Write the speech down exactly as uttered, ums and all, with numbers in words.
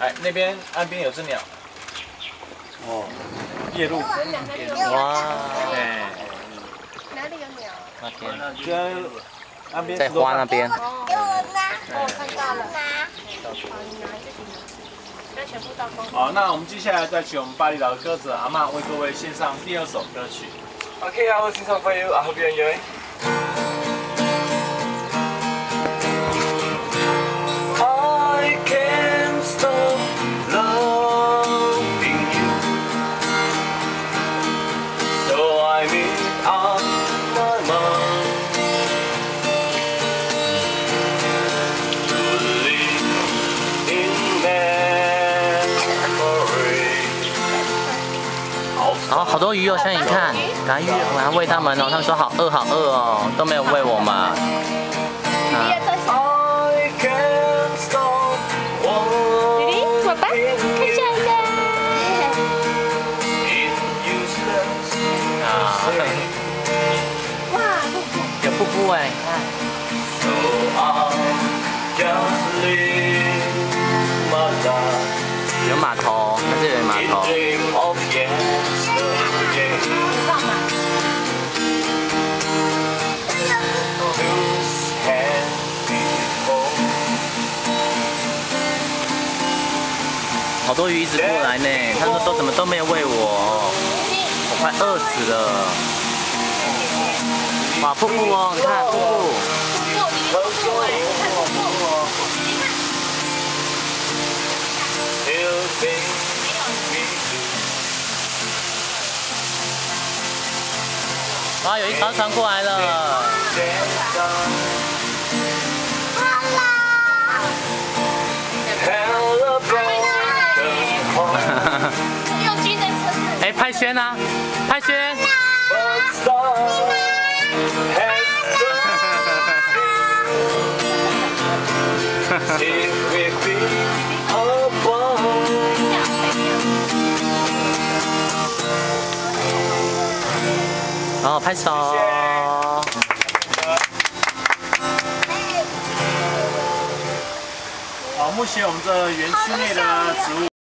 哎，那边岸边有只鸟。哦，夜鹭。 哇！ 哎， 哪里有鸟？ 那边。 就岸边。 在花那边。 哦，哦，看到了。好，你拿自己拿。要全部倒光。 好，那我们接下来再请我们巴厘岛的鸽子阿嬷为各位献上第二首歌曲。 Okay, I will sing song for you. I hope you enjoy. I can't stop loving you, so I made up my mind to live in memory. 然后好多鱼哦，像你看，赶快鱼，我要喂它们哦。他们说好饿好饿哦，都没有喂我们。啊。 I can't stop 弟弟，爸爸，看下一个。 啊， 哇，瀑布。 有瀑布哎，看。 So I'll just live my life 有码头，它这里有码 in 头。 dream of yesterday. Whose hand we hold. 好多鱼一直过来呢，他们说怎么都没有喂我，我快饿死了。哇，瀑布哦，你看瀑布。 瀑布，弟弟瀑布哎，看瀑布。你看。 Everything we do. 哇，有一艘船过来了。 用军的车子。 哎，派轩啊，派轩。哦，拍手。 好，目前我们这园区内的植物。